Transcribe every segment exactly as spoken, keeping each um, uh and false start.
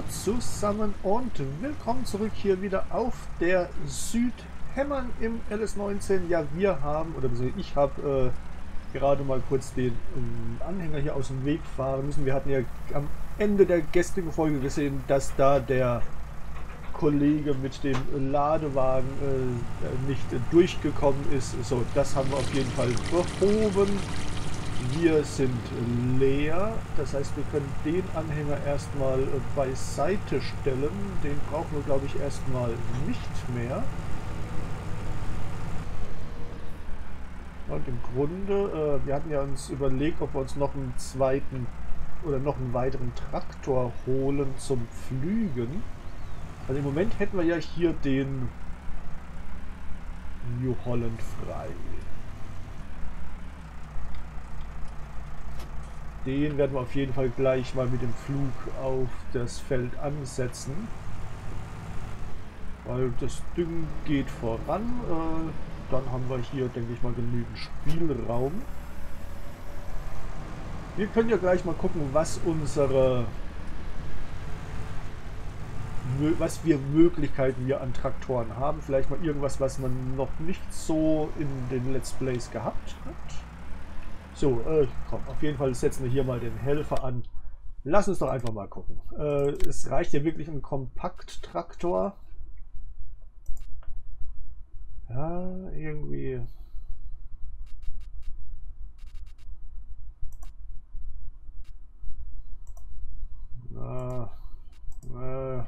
zusammen und willkommen zurück hier wieder auf der Südhemmern im L S neunzehn. Ja, wir haben, oder ich habe äh, gerade mal kurz den äh, Anhänger hier aus dem Weg fahren müssen. Wir hatten ja am Ende der gestrigen Folge gesehen, dass da der Kollege mit dem Ladewagen äh, nicht durchgekommen ist. So, das haben wir auf jeden Fall behoben. Wir sind leer, das heißt, wir können den Anhänger erstmal beiseite stellen. Den brauchen wir, glaube ich, erstmal nicht mehr. Und im Grunde, äh, wir hatten ja uns überlegt, ob wir uns noch einen zweiten oder noch einen weiteren Traktor holen zum Pflügen. Also im Moment hätten wir ja hier den New Holland frei. Den werden wir auf jeden Fall gleich mal mit dem Flug auf das Feld ansetzen. Weil das Ding geht voran. Äh, dann haben wir hier, denke ich mal, genügend Spielraum. Wir können ja gleich mal gucken, was unsere was wir Möglichkeiten wir an Traktoren haben. Vielleicht mal irgendwas, was man noch nicht so in den Let's Plays gehabt hat. So, äh, komm, auf jeden Fall setzen wir hier mal den Helfer an. Lass uns doch einfach mal gucken. Äh, es reicht ja wirklich ein Kompakt-Traktor. Ja, irgendwie. Na, äh,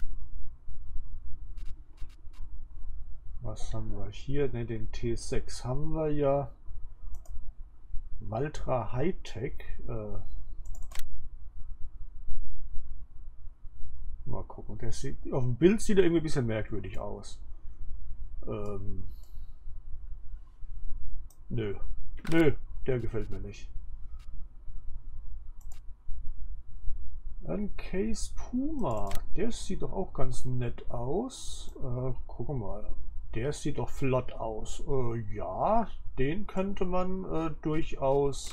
was haben wir hier? Ne, den T sechs haben wir ja. Valtra Hightech. Äh, mal gucken. Der sieht, auf dem Bild sieht er irgendwie ein bisschen merkwürdig aus. Ähm, nö. Nö, der gefällt mir nicht. Ein Case Puma. Der sieht doch auch ganz nett aus. Äh, gucken wir mal. Der sieht doch flott aus. Äh, ja, den könnte man äh, durchaus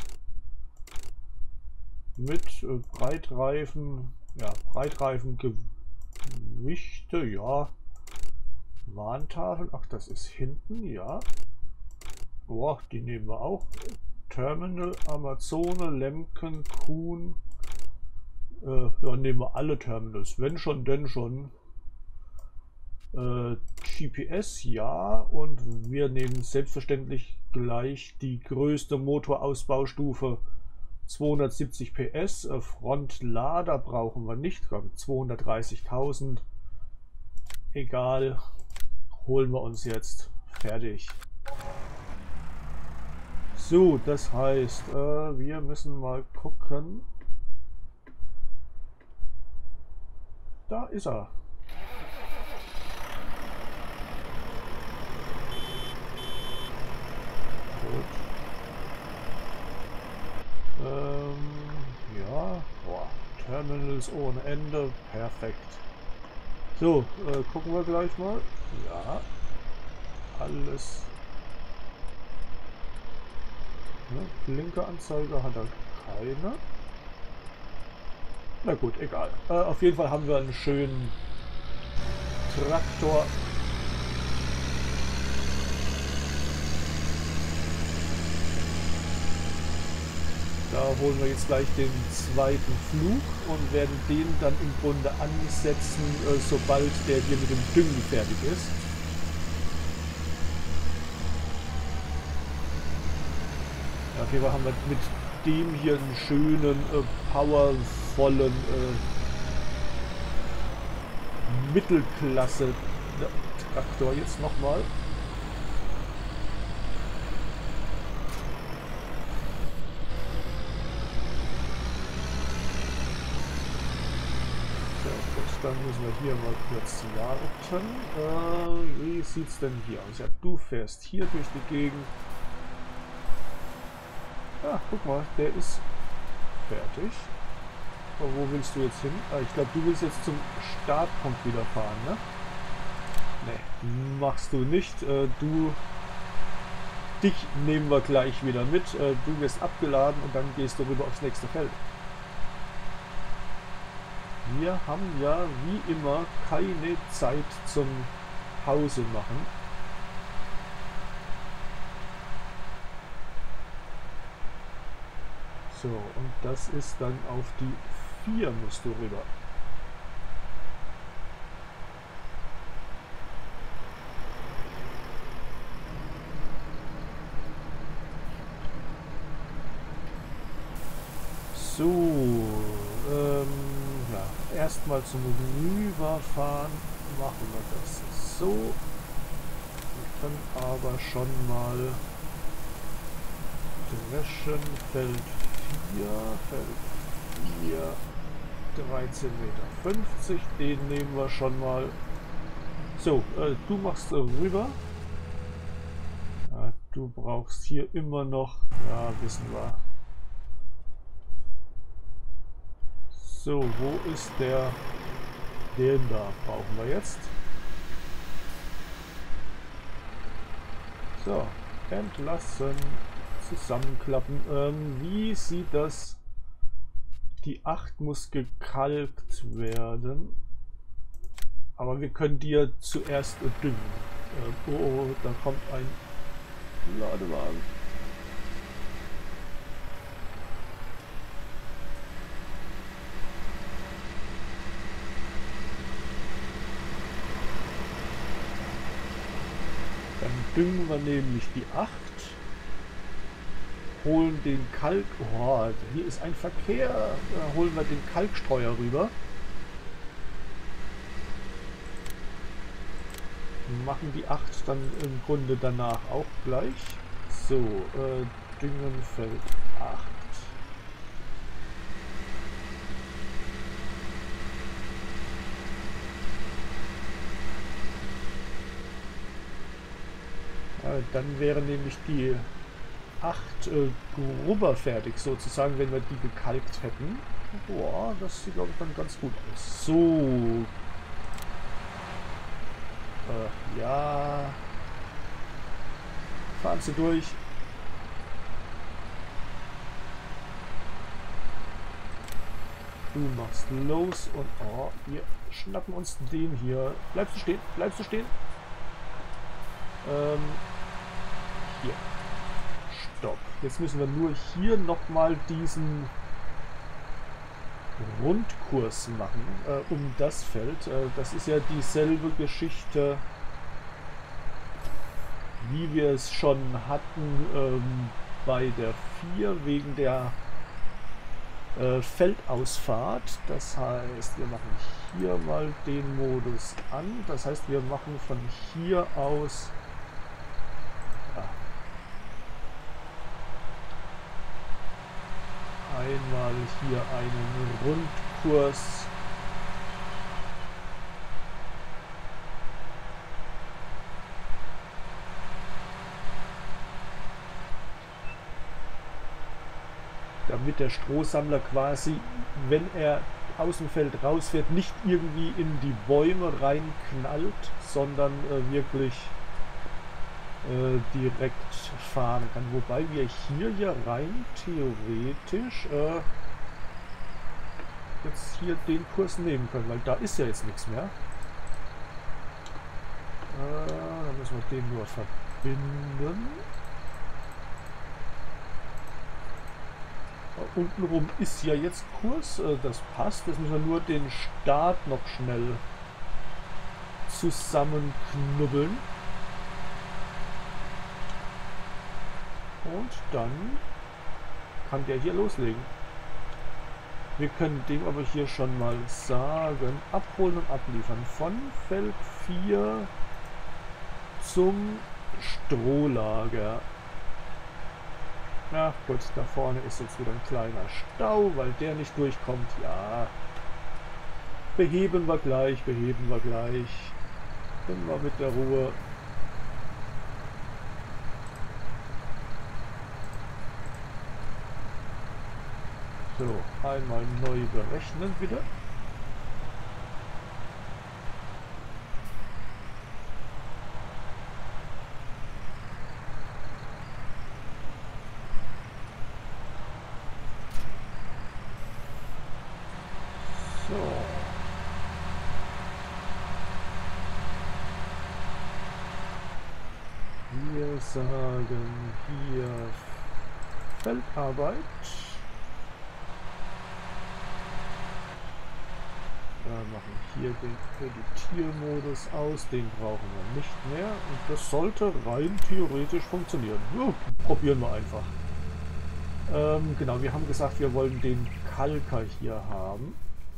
mit äh, Breitreifen, ja, Breitreifen Gewichte, ja. Warntafeln, ach, das ist hinten, ja. Boah, die nehmen wir auch. Terminal, Amazone, Lemken, Kuhn. Äh, ja, nehmen wir alle Terminals. Wenn schon, denn schon. Äh, G P S, ja, und wir nehmen selbstverständlich gleich die größte Motorausbaustufe, zweihundertsiebzig P S, äh, Frontlader brauchen wir nicht, zweihundertdreißigtausend, egal, holen wir uns jetzt, fertig. So, das heißt, äh, wir müssen mal gucken, da ist er. Ähm, ja, boah, Terminals ohne Ende, perfekt. So, äh, gucken wir gleich mal. Ja, alles. Ne, Blinkeranzeige hat er keine. Na gut, egal. Äh, auf jeden Fall haben wir einen schönen Traktor. Da holen wir jetzt gleich den zweiten Flug und werden den dann im Grunde ansetzen, äh, sobald der hier mit dem Düngen fertig ist. Ja, auf jeden Fall haben wir mit dem hier einen schönen, äh, powervollen äh, Mittelklasse-Traktor jetzt nochmal. Dann müssen wir hier mal kurz warten. Äh, wie sieht es denn hier aus? Ja, du fährst hier durch die Gegend. Ah, guck mal, der ist fertig. Aber wo willst du jetzt hin? Ah, ich glaube, du willst jetzt zum Startpunkt wieder fahren, ne? Ne, machst du nicht. Äh, du... Dich nehmen wir gleich wieder mit. Äh, du wirst abgeladen und dann gehst du rüber aufs nächste Feld. Wir haben ja wie immer keine Zeit zum Pause machen. So, und das ist dann auf die vier musst du rüber. So, ähm, ja, erstmal zum Rüberfahren machen wir das so. Wir können aber schon mal dreschen, Feld vier, Feld vier, dreizehn Meter fünfzig, den nehmen wir schon mal. So, äh, du machst äh, rüber. Ja, du brauchst hier immer noch, ja, wissen wir. So, wo ist der? Den da brauchen wir jetzt. So, entlassen, zusammenklappen. Ähm, wie sieht das? Die acht muss gekalkt werden. Aber wir können die ja zuerst düngen. Äh, oh, oh, da kommt ein Ladewagen. Dann düngen wir nämlich die acht. Holen den Kalk... Oh, hier ist ein Verkehr. Da holen wir den Kalkstreuer rüber. Machen die acht dann im Grunde danach auch gleich. So, äh, Düngen Feld acht. Äh, dann wäre nämlich die acht äh, Grubber fertig, sozusagen, wenn wir die gekalkt hätten. Boah, das sieht, glaube ich, dann ganz gut aus. So. Äh, ja. Fahren Sie durch. Du machst los und oh, wir schnappen uns den hier. Bleibst du stehen? Bleibst du stehen? Ähm, hier. Stopp. Jetzt müssen wir nur hier nochmal diesen Rundkurs machen, äh, um das Feld. Äh, das ist ja dieselbe Geschichte, wie wir es schon hatten ähm, bei der vier wegen der äh, Feldausfahrt. Das heißt, wir machen hier mal den Modus an. Das heißt, wir machen von hier aus ja, einmal hier einen Rundkurs. Damit der Strohsammler quasi, wenn er aus dem Feld rausfährt, nicht irgendwie in die Bäume reinknallt, sondern äh, wirklich äh, direkt fahren kann. Wobei wir hier ja rein theoretisch äh, jetzt hier den Kurs nehmen können, weil da ist ja jetzt nichts mehr. Äh, dann müssen wir den nur verbinden. Untenrum ist ja jetzt Kurs, das passt. Jetzt müssen wir nur den Start noch schnell zusammenknubbeln. Und dann kann der hier loslegen. Wir können dem aber hier schon mal sagen, abholen und abliefern. Von Feld vier zum Strohlager. Na gut, da vorne ist jetzt wieder ein kleiner Stau, weil der nicht durchkommt. Ja, beheben wir gleich, beheben wir gleich. Immer mit der Ruhe. So, einmal neu berechnen bitte. So. mal sagen, hier Feldarbeit. Wir machen hier den Editiermodus aus, den brauchen wir nicht mehr. Und das sollte rein theoretisch funktionieren. Ja, probieren wir einfach. Ähm, genau, wir haben gesagt, wir wollen den Kalker hier haben.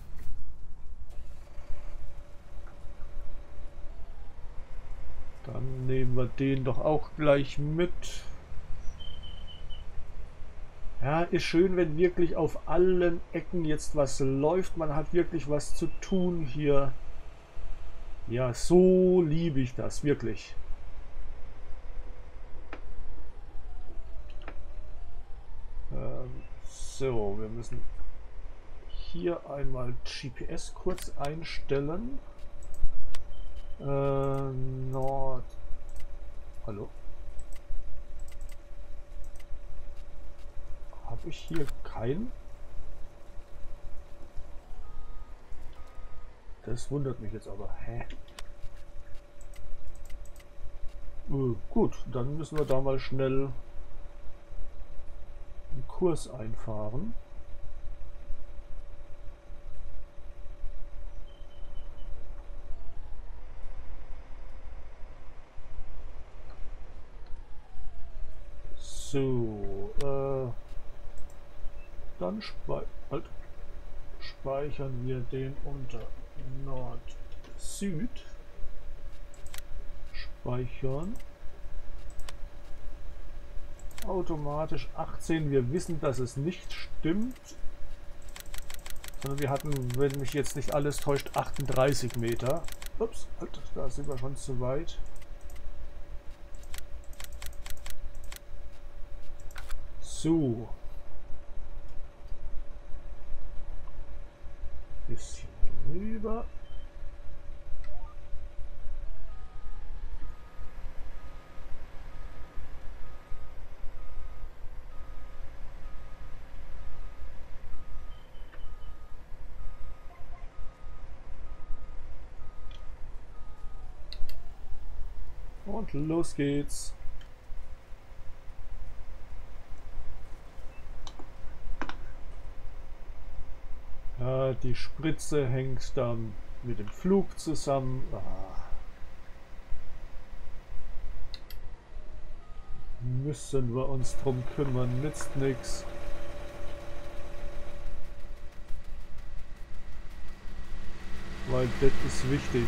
Dann nehmen wir den doch auch gleich mit. Ja, ist schön, wenn wirklich auf allen Ecken jetzt was läuft. Man hat wirklich was zu tun hier. Ja, so liebe ich das, wirklich. Ähm, so, wir müssen hier einmal G P S kurz einstellen. Äh, Nord... Hallo? Habe ich hier keinen? Das wundert mich jetzt aber. Hä? Äh, gut, dann müssen wir da mal schnell einen Kurs einfahren. So, äh, dann spe halt, speichern wir den unter Nord-Süd. Speichern. Automatisch achtzehn. Wir wissen, dass es nicht stimmt. Sondern wir hatten, wenn mich jetzt nicht alles täuscht, achtunddreißig Meter. Ups, halt, da sind wir schon zu weit. So. Bisschen rüber. Und los geht's. Ja, die Spritze hängt dann mit dem Flug zusammen. Ah. Müssen wir uns drum kümmern, nützt nichts. Weil das ist wichtig.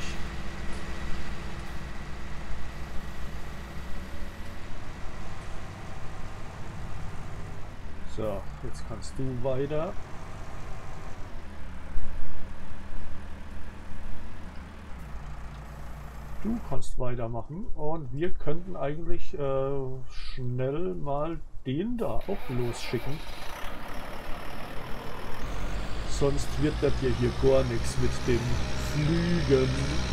So, jetzt kannst du weiter. Du kannst weitermachen und wir könnten eigentlich äh, schnell mal den da auch losschicken. Sonst wird das hier, hier gar nichts mit dem Flügen.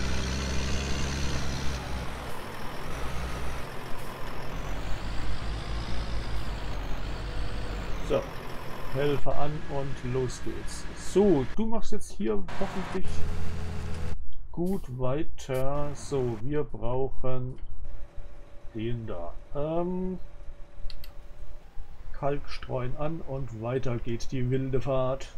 So, Helfer an und los geht's. So, du machst jetzt hier hoffentlich gut weiter. So, wir brauchen den da. Ähm, Kalk streuen an und weiter geht die wilde Fahrt.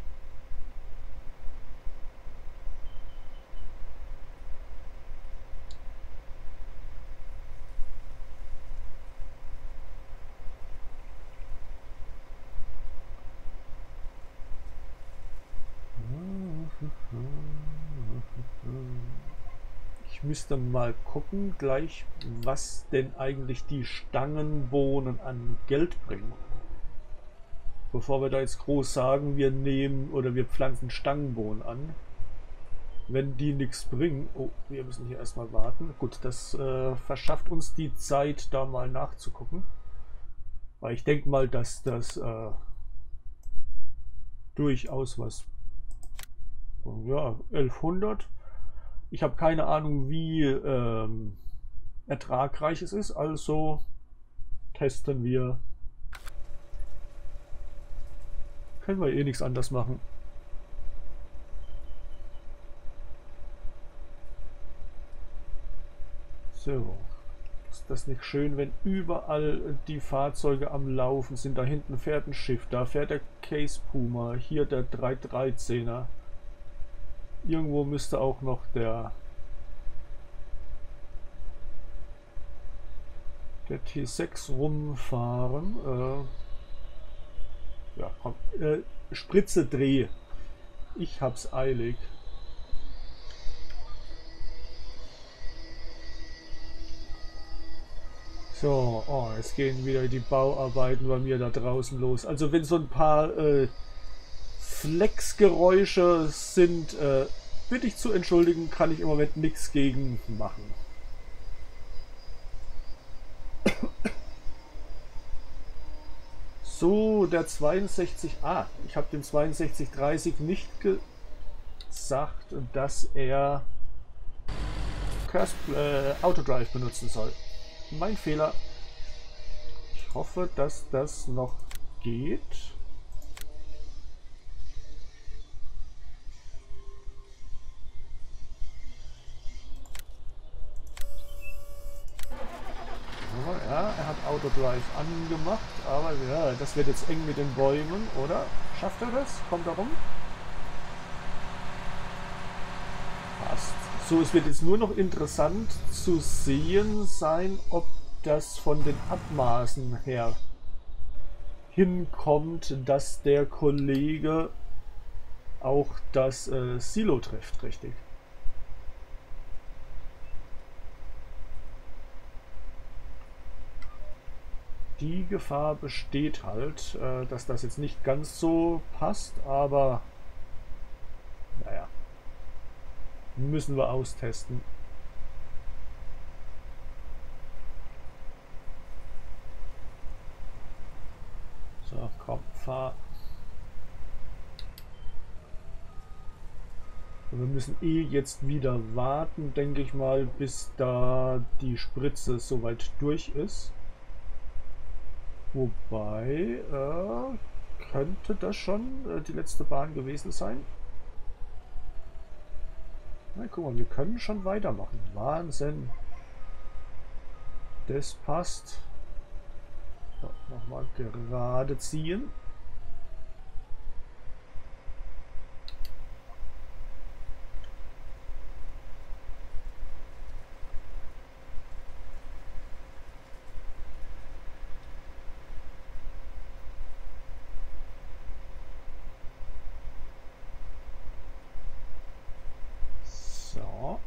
Ich müsste mal gucken gleich, was denn eigentlich die Stangenbohnen an Geld bringen. Bevor wir da jetzt groß sagen, wir nehmen oder wir pflanzen Stangenbohnen an. Wenn die nichts bringen, oh, wir müssen hier erstmal warten. Gut, das äh, verschafft uns die Zeit, da mal nachzugucken. Weil ich denke mal, dass das äh, durchaus was... Ja, elfhundert. Ich habe keine Ahnung, wie ähm, ertragreich es ist, also testen wir. Können wir eh nichts anders machen. So. Ist das nicht schön, wenn überall die Fahrzeuge am Laufen sind? Da hinten fährt ein Schiff, da fährt der Case Puma, hier der drei dreizehner. Irgendwo müsste auch noch der der T sechs rumfahren. Äh, ja, komm, äh, Spritze dreh. Ich hab's eilig. So, oh, es gehen wieder die Bauarbeiten bei mir da draußen los. Also wenn so ein paar äh, Flexgeräusche sind, äh, bitte ich zu entschuldigen, kann ich im Moment nichts gegen machen. So, der zweiundsechzig, ah, ich habe den zweiundsechzig dreißig nicht gesagt, dass er Curse, äh, Autodrive benutzen soll. Mein Fehler. Ich hoffe, dass das noch geht. Oh, ja, er hat Autodrive angemacht, aber ja, das wird jetzt eng mit den Bäumen, oder? Schafft er das? Kommt er rum? Passt. So, es wird jetzt nur noch interessant zu sehen sein, ob das von den Abmaßen her hinkommt, dass der Kollege auch das äh, Silo trifft, richtig. Die Gefahr besteht halt, äh, dass das jetzt nicht ganz so passt, aber naja. Müssen wir austesten. So, komm, fahr. Und wir müssen eh jetzt wieder warten, denke ich mal, bis da die Spritze soweit durch ist. Wobei, äh, könnte das schon äh, die letzte Bahn gewesen sein? Na, guck mal, wir können schon weitermachen. Wahnsinn. Das passt. So, nochmal gerade ziehen. So.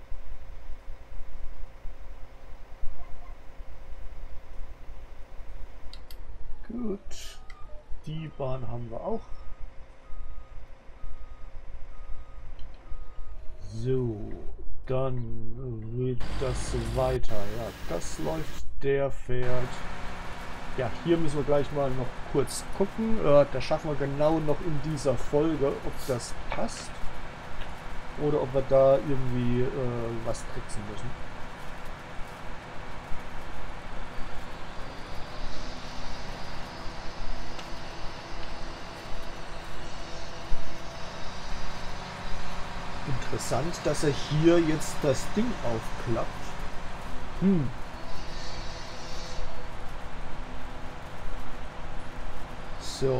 Gut. Die Bahn haben wir auch. So, dann wird das weiter. Ja, das läuft, der fährt. Ja, hier müssen wir gleich mal noch kurz gucken. Äh, das schaffen wir genau noch in dieser Folge, ob das passt. Oder ob wir da irgendwie äh, was tricksen müssen. Interessant, dass er hier jetzt das Ding aufklappt. Hm. So.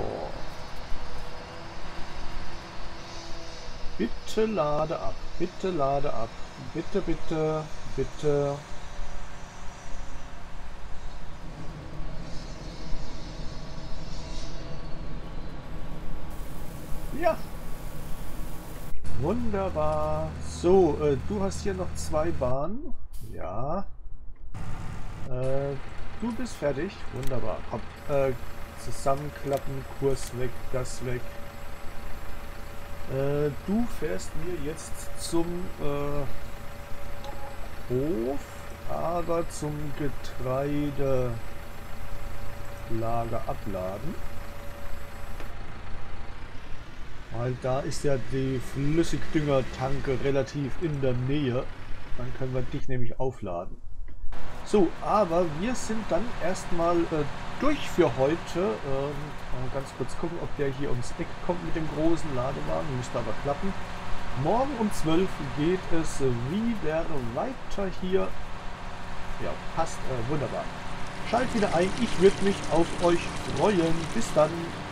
Bitte lade ab. Bitte lade ab. Bitte, bitte, bitte. Ja. Wunderbar. So, äh, du hast hier noch zwei Bahnen. Ja. Äh, du bist fertig. Wunderbar. Komm. Äh, zusammenklappen, Kurs weg, Gas weg. Äh, du fährst mir jetzt zum äh, Hof, aber zum Getreidelager abladen. Weil da ist ja die Flüssigdüngertanke relativ in der Nähe. Dann können wir dich nämlich aufladen. So, aber wir sind dann erstmal äh, durch für heute. Ähm, mal ganz kurz gucken, ob der hier ums Eck kommt mit dem großen Ladewagen. Müsste aber klappen. Morgen um zwölf geht es wieder weiter hier ja, passt äh, wunderbar. Schalt wieder ein, ich würde mich auf euch freuen. Bis dann.